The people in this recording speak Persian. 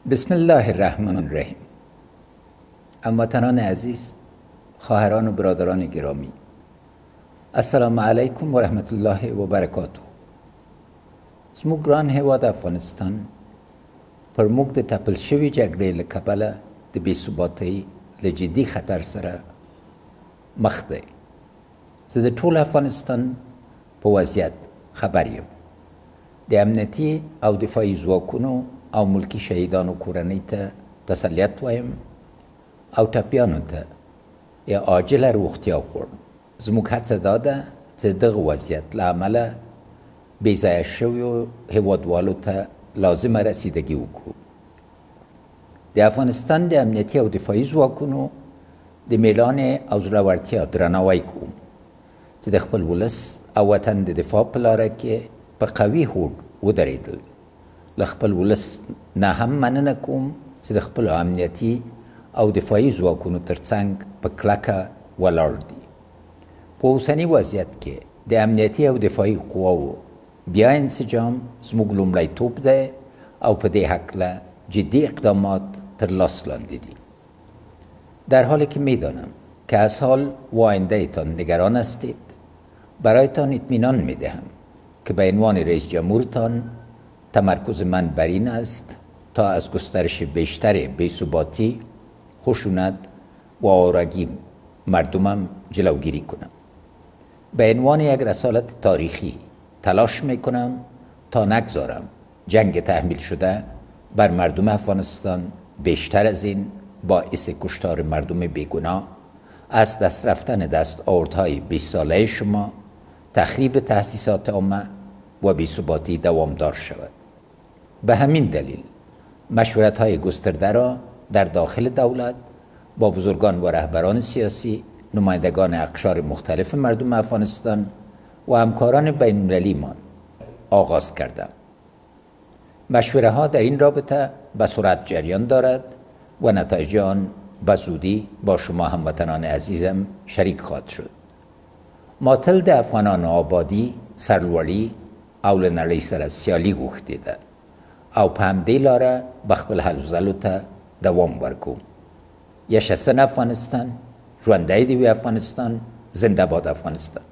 بسم الله الرحمن الرحیم. هموطنان عزیز، خواهران و برادران گرامی، السلام علیکم و رحمت الله و برکاته. زموږ ګران هیواد افغانستان پر موږ د تپل شوي جګړې له کبله د بې ثباتۍ له جدي خطر سره مخ دی. زه د ټول افغانستان په وضعیت خبر یم. د امنیتي او دفاعي ځواکونو او ملکی شهیدانو کورنۍ ته تسلیت وایم او ټپیانو ته یا عاجله روغتیا غواړم. زموږ هڅه دا ده چې دغه وضعیت له امله بې ځایه شویو هیوادوالو ته لازمه رسیدګي وکړو. د افغانستان د امنیتي او دفاعي ځواکونو د میړانې او زړورتیا درناوی کوم چې د خپل ولس او وطن د دفاع په لاره کې په قوي هوډ ودرېدل. له خپل ولس نه هم مننه کوم چې د خپلو امنیتي او دفاعي ځواکونو ترڅنګ په کلکه ولاړ دي. په اوسني وضعیت کې د امنیتي او دفاعي قواو بیا انسجام زموږ لومړیتوب دی او په دې هکله جدی اقدامات تر لاس لاندې دي. در حالی که میدانم که از حال و آیندهتان نگران هستید، برایتان اطمینان میدهم که به عنوان رئیس جمهورتان تمرکز من بر این است تا از گسترش بیشتر بی‌ثباتی، خشونت و آوارگی مردمم جلوگیری کنم. به عنوان یک رسالت تاریخی تلاش میکنم تا نگذارم جنگ تحمیل شده بر مردم افغانستان بیشتر از این باعث کشتار مردم بیگناه، از دست رفتن دستاوردهای 20 ساله شما، تخریب تأسیسات عامه و بی‌ثباتی دوامدار شود. به همین دلیل مشورت‌های گسترده را در داخل دولت با بزرگان و رهبران سیاسی، نمایندگان اقشار مختلف مردم افغانستان و همکاران بین‌المللیمان آغاز کردم. مشوره ها در این رابطه به سرعت جریان دارد و نتایج آن به زودی با شما هموطنان عزیزم شریک خواهد شد. ما تل د افغانانو آبادی، سرلوړي او له نړۍ سره سیالي غوښتې ده او په همدې لاره به خپل هلو ځلو ته دوام ورکوم. یشستن افغانستان، ژوندی دې وي افغانستان، زنده باد افغانستان.